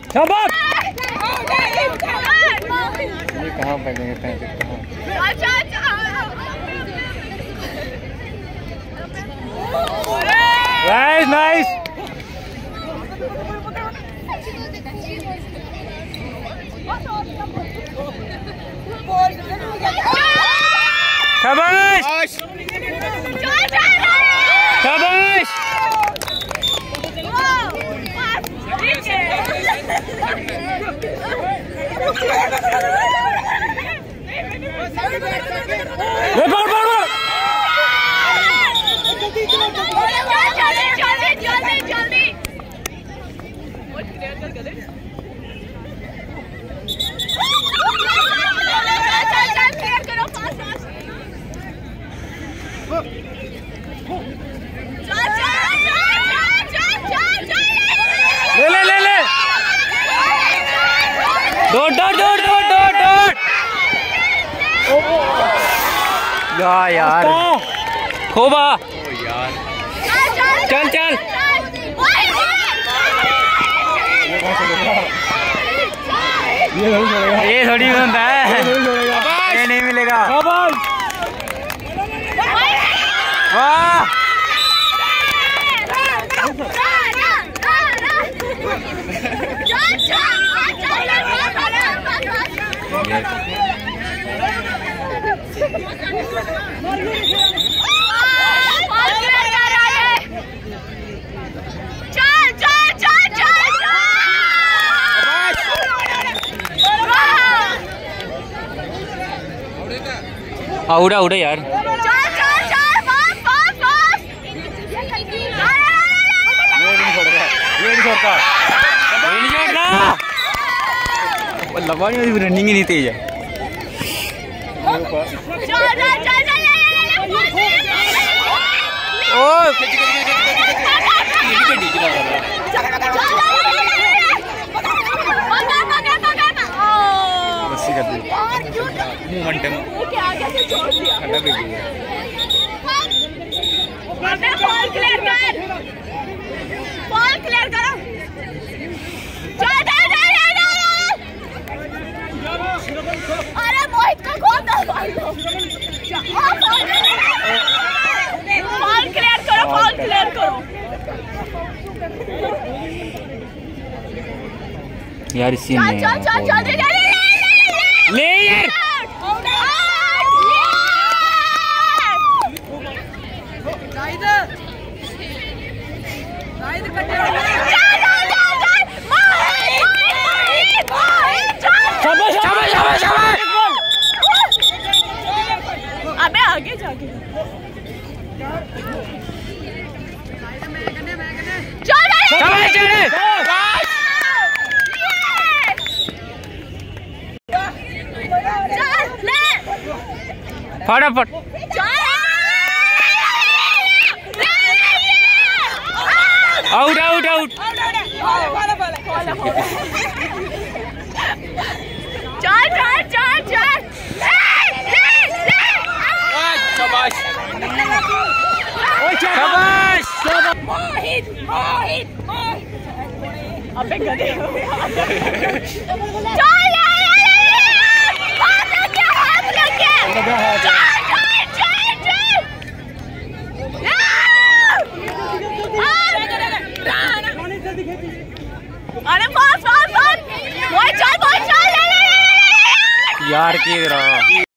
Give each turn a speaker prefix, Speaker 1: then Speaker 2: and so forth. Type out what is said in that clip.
Speaker 1: शाबाश।
Speaker 2: ये कहाँ पहनेंगे पैंट
Speaker 1: नाइस नाइस। शाबाश शाबाश। ले ले ले डोट डोट डोट डोट डोट डोट। यार खोबा यार। चल चल ये थोड़ी होता है, ये नहीं मिलेगा। वाह आउट आउट है यार। ये नहीं छोड़ता, ये नहीं छोड़ता, ये नहीं छोड़ता। लंबा नहीं, रनिंग ही नहीं तेज है। ओ मोमेंटम
Speaker 3: अरे मोहित का कौन था? बॉल क्लियर करो, बॉल क्लियर करो
Speaker 1: यार। इसी में ले यार।
Speaker 3: अबे आगे जाके
Speaker 1: फटाफट आउट आउट आउट।
Speaker 3: चल चल चल चल।
Speaker 1: शाबाश शाबाश।
Speaker 3: मोहित मोहित मोहित। अबे गधे। चल हाथ लग गया, हाथ लग गया। चल चल चल अरे फास्ट फास्ट फास्ट। वो चल यार की रहा।